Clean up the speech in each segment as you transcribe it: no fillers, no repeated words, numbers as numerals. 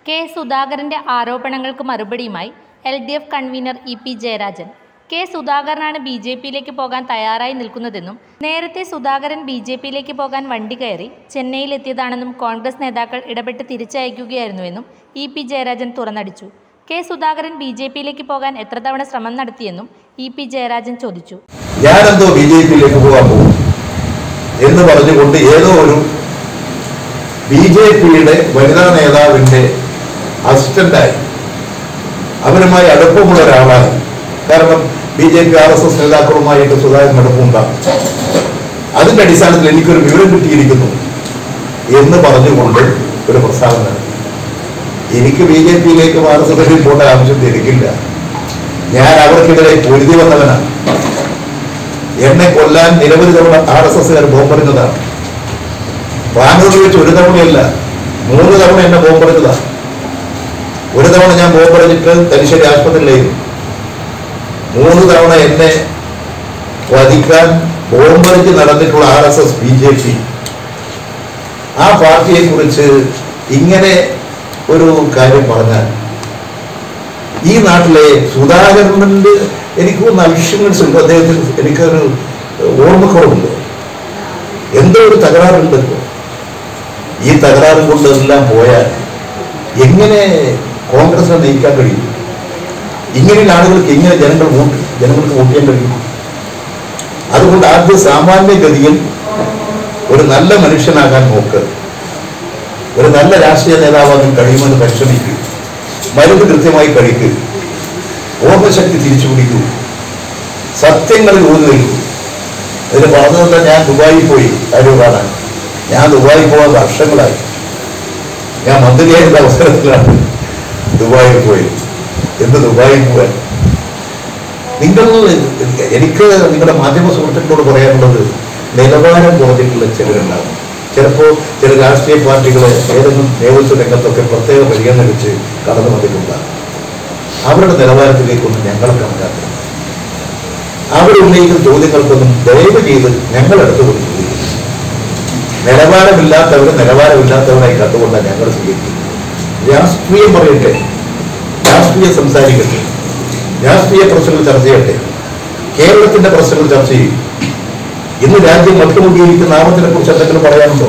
K സുധാകരന്റെ ആരോപണങ്ങൾക്ക് മറുപടിയുമായി LDF convener EP Jayarajan. K സുധാകരനാണ് BJPയിലേക്ക് പോകാൻ തയ്യാറായി നിൽക്കുന്നതെന്നും നേരത്തെ സുധാകരൻ BJPയിലേക്ക് പോകാൻ വണ്ടി കയറി ചെന്നൈയിലെത്തിയതാണെന്നും കോൺഗ്രസ് നേതാക്കൾ ഇടപെട്ട് തിരിച്ചയക്കുകയായിരുന്നുവെന്നും EP ജയരാജൻ തുറന്നടിച്ചു. കെ സുധാകരൻ BJPയിലേക്ക് പോകാൻ എത്ര തവണ ശ്രമം നടത്തിയെന്നും EP ജയരാജൻ ചോദിച്ചു. ഞാനെന്തോ BJPയിലേക്ക് പോകാൻ പോകും എന്ന് പറഞ്ഞുകൊണ്ട് ഏതോ ഒരു BJPയുടെ വനിതാ നേതാവിന്റെ അസിസ്റ്റന്റായി അവരുമായി അടുപ്പമുള്ള ഒരാളാണ്. കാരണം BJP RSS നേതാക്കളുമായിട്ട് സുധാകരൻ അടുപ്പമുണ്ടാകും. അതിന്റെ അടിസ്ഥാനത്തിൽ എനിക്കൊരു വിവരം കിട്ടിയിരിക്കുന്നു എന്ന് പറഞ്ഞുകൊണ്ട് ഒരു പ്രസ്താവന നടത്തി. എനിക്ക് BJPയിലേക്ക് RSSിൽ പോകേണ്ട ആവശ്യം എനിക്കില്ല. ഞാൻ അവർക്കെതിരെ പൊരുതി വന്നവനാണ്. എന്നെ കൊല്ലാൻ നിരവധി തവണ RSSകാർ ബോംബെറിഞ്ഞതാണ്. ബാംഗ്ലൂരിൽ വെച്ച് ഒരു തവണയല്ല 3 തവണ എന്നെ ബോംബെറിഞ്ഞതാണ്. ഒരു തവണ ഞാൻ ബോംബെറിഞ്ഞിട്ട് തലശ്ശേരി ആശുപത്രിയിലായിരുന്നു. 3 തവണ എന്നെ വധിക്കാൻ ബോംബെറിഞ്ഞ് നടന്നിട്ടുള്ള RSS BJP ആ പാർട്ടിയെ കുറിച്ച് ഇങ്ങനെ ഒരു കാര്യം പറഞ്ഞാൽ ഈ നാട്ടിലെ സുധാകരനിൽ എനിക്ക് തോന്നുന്ന അൽഷിമേഴ്സ് ഉണ്ട്. അദ്ദേഹത്തിന് എനിക്കൊരു ഓർമ്മക്കുറവുണ്ട്. എന്തോ ഒരു തകരാറുണ്ട്. ഈ തകരാറും കൊണ്ടെല്ലാം പോയാൽ എങ്ങനെ കോൺഗ്രസിനെ നയിക്കാൻ കഴിയും? ഇങ്ങനെയുള്ള ആളുകൾക്ക് എങ്ങനെ ജനങ്ങൾക്ക് വോട്ട് ചെയ്യാൻ കഴിയും? അതുകൊണ്ട് ആദ്യം സാമാന്യഗതിയിൽ ഒരു നല്ല മനുഷ്യനാകാൻ നോക്ക്, ഒരു നല്ല രാഷ്ട്രീയ നേതാവാകാൻ കഴിയുമെന്ന് പരിശ്രമിക്കുക, മരുന്ന് കൃത്യമായി കഴിക്കുക, ഓർമ്മശക്തി തിരിച്ചു പിടിക്കൂ, സത്യങ്ങളിൽ ഊന്നി നിൽക്കൂ. ഇതിന് പറഞ്ഞതുകൊണ്ട് ഞാൻ ദുബായിൽ പോയി കാര്യം കാണാൻ. ഞാൻ ദുബായിൽ പോകാൻ വർഷങ്ങളായി. ഞാൻ മന്ത്രിയായിരുന്ന അവസരത്തിലാണ് ദുബായിൽ പോയി. എന്ത് ദുബായിൽ പോകാൻ? എനിക്ക് നിങ്ങളുടെ മാധ്യമ സുഹൃത്തുക്കളോട് പറയാനുള്ളത്, നിലവാരം കുറഞ്ഞിട്ടുള്ള ചിലരുണ്ടാകും. ചിലപ്പോൾ ചില രാഷ്ട്രീയ പാർട്ടികൾ ഏതെങ്കിലും നേതൃത്വ രംഗത്തൊക്കെ പ്രത്യേക പരിഗണന വെച്ച് കടന്നു വന്നിട്ടുണ്ടാകും. അവരുടെ നിലവാരത്തിലേക്കൊന്നും ഞങ്ങളെ കണക്കാക്കണം. അവരുന്നയിക്കുന്ന ചോദ്യങ്ങൾക്കൊന്നും ദയവ് ചെയ്ത് ഞങ്ങളെടുത്ത് കൊണ്ട് ചോദിക്കും. നിലവാരമില്ലാത്തവരായി കണ്ടുകൊണ്ടാണ് ഞങ്ങൾ സ്വീകരിക്കുന്നത്. രാഷ്ട്രീയം പറയട്ടെ, രാഷ്ട്രീയം സംസാരിക്കട്ടെ, രാഷ്ട്രീയ പ്രശ്നങ്ങൾ ചർച്ച ചെയ്യട്ടെ, കേരളത്തിന്റെ പ്രശ്നങ്ങൾ ചർച്ച ചെയ്യും. ഇന്ന് രാജ്യം മട്ടുമുട്ടിയിരിക്കുന്ന നാമത്തിനെ കുറിച്ച് എന്തെങ്കിലും പറയാനുണ്ടോ?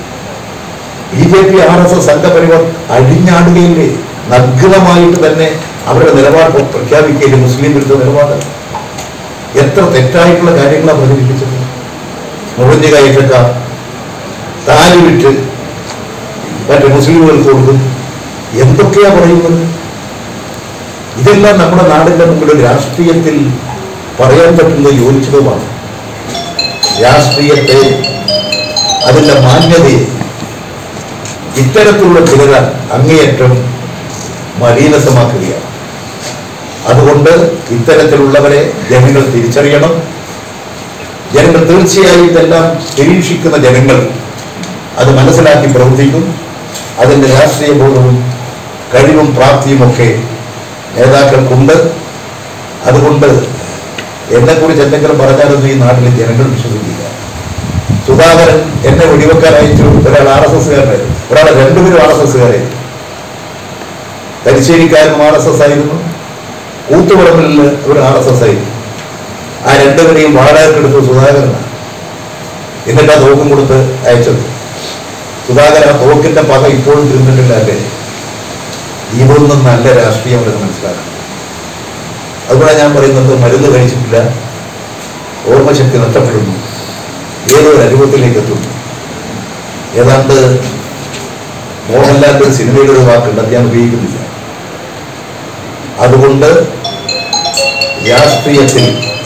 BJP RSS Sangh Parivar അഴിഞ്ഞാടുകയില്ലേ? നഗ്നമായിട്ട് തന്നെ അവരുടെ നിലപാട് പ്രഖ്യാപിക്കുകയില്ലേ? മുസ്ലിം വിരുദ്ധ നിലപാട്. എത്ര തെറ്റായിട്ടുള്ള കാര്യങ്ങളാണ് പ്രചരിപ്പിച്ചത്. മുറിഞ്ഞു കയറ്റക്കാർ താലി വിറ്റ് മറ്റു മുസ്ലിമുകൾക്ക് കൊടുക്കും. എന്തൊക്കെയാ പറയുന്നത്? ഇതെല്ലാം നമ്മുടെ നാടിന്റെ മുമ്പിൽ രാഷ്ട്രീയത്തിൽ പറയാൻ പറ്റുന്നത് യോജിച്ചതുമാണ്. രാഷ്ട്രീയത്തെ, അതിന്റെ മാന്യതയെ ഇത്തരത്തിലുള്ള ചിലരാൽ അങ്ങേയറ്റം മലീനസമാക്കുകയാണ്. അതുകൊണ്ട് ഇത്തരത്തിലുള്ളവരെ ജനങ്ങൾ തിരിച്ചറിയണം. ജനങ്ങൾ തീർച്ചയായും ഇതെല്ലാം നിരീക്ഷിക്കുന്ന ജനങ്ങൾ അത് മനസ്സിലാക്കി പ്രവർത്തിക്കും. അതിൻ്റെ രാഷ്ട്രീയ ബോധവും കഴിവും പ്രാപ്തിയുമൊക്കെ നേതാക്കൾക്കുണ്ട്. അതുകൊണ്ട് എന്നെക്കുറിച്ച് എന്തെങ്കിലും പറഞ്ഞാലൊന്നും ഈ നാട്ടിലെ ജനങ്ങൾ വിശ്വസിക്കില്ല. സുധാകരൻ എന്നെ വെടിവെക്കാൻ അയച്ചു. ഒരാൾ RSSകാരനായിരുന്നു, ഒരാളെ 2 പേരും RSSകാരായിരുന്നു. തലശ്ശേരിക്കാരനും RSS ആയിരുന്നു, കൂത്തുപറമ്പിൽ ഒരു RSS ആയിരുന്നു. ആ 2 പേരെയും വാടകയ്ക്കെടുത്ത് സുധാകരനാണ്. എന്നിട്ട് ആ തോക്കും കൊടുത്ത് അയച്ചത്. സുധാകരൻ ആ തോക്കിന്റെ പക ഇപ്പോഴും തിരുന്നിട്ടില്ല. അല്ലേ? ഇതൊന്നും നല്ല രാഷ്ട്രീയമെന്ന് മനസ്സിലാക്കണം. അതുകൊണ്ടാണ് ഞാൻ പറയുന്നത്, മരുന്ന് കഴിച്ചിട്ടില്ല, ഓർമ്മശക്തി നഷ്ടപ്പെടുന്നു, ഏതോ ഒരു അനുഭവത്തിലേക്ക് എത്തുന്നു. ഏതാണ്ട് മോഹൻലാലിന്റെ ഒരു സിനിമയുടെ ഒരു വാക്കുണ്ട്, അത് ഞാൻ ഉപയോഗിക്കുന്നില്ല. അതുകൊണ്ട് രാഷ്ട്രീയത്തിൽ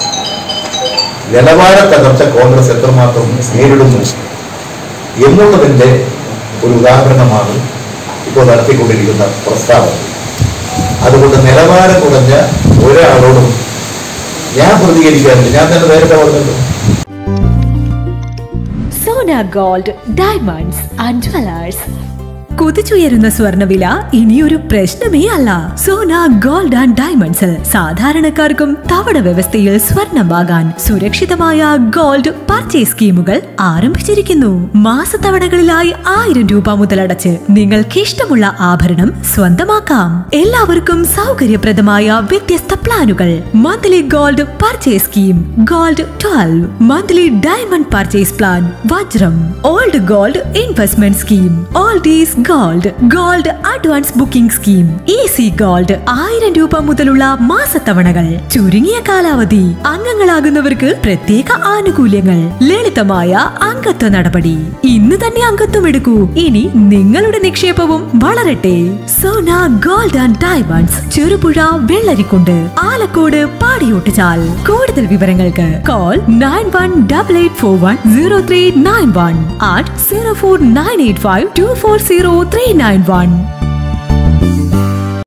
നിലവാര തകർച്ച കോൺഗ്രസ് എത്രമാത്രം നേരിടുന്നു എന്നുള്ളതിൻ്റെ ഒരു ഉദാഹരണമാണ് ഇപ്പോൾ നടത്തിക്കൊണ്ടിരിക്കുന്ന പ്രസ്താവന. അതുകൊണ്ട് നിലവാരം കുറഞ്ഞ ഒരാളോടും ഞാൻ പ്രതികരിക്കാറില്ല. ഞാൻ തന്നെ നേരത്തെ പറഞ്ഞല്ലോ. Sona Gold Diamonds and Jewelers. കുതിച്ചുയരുന്ന സ്വർണ്ണവില ഇനിയൊരു പ്രശ്നമേ അല്ല. സോന ഗോൾഡ് ആൻഡ് ഡയമണ്ട്സിൽ സാധാരണക്കാർക്കും തവണ വ്യവസ്ഥയിൽ സ്വർണം വാങ്ങാൻ സുരക്ഷിതമായ ഗോൾഡ് പർച്ചേസ് സ്കീമുകൾ ആരംഭിച്ചിരിക്കുന്നു. മാസത്തവണകളിലായി 1000 രൂപ മുതലടച്ച് നിങ്ങൾക്ക് ഇഷ്ടമുള്ള ആഭരണം സ്വന്തമാക്കാം. എല്ലാവർക്കും സൗകര്യപ്രദമായ വ്യത്യസ്ത പ്ലാനുകൾ. Monthly gold purchase scheme, gold 12, monthly diamond purchase plan, വജ്രം, old gold investment scheme, old is gold, gold advance booking scheme, easy gold, 1000 രൂപ മുതലുള്ള മാസത്തവണകൾ, ചുരുങ്ങിയ കാലാവധി, അംഗങ്ങളാകുന്നവർക്ക് പ്രത്യേക ആനുകൂല്യങ്ങൾ, ലളിതമായ അംഗത്വ നടപടി. ഇന്ന് തന്നെ അംഗത്വം എടുക്കൂ. ഇനി നിങ്ങളുടെ നിക്ഷേപവും വളരട്ടെ. Sona gold and diamonds, Cherupuzha, Vellarikundu, Alakode, Padiyottuchal. കൂടുതൽ വിവരങ്ങൾക്ക് കോൾ 9188410391 at 04985240391.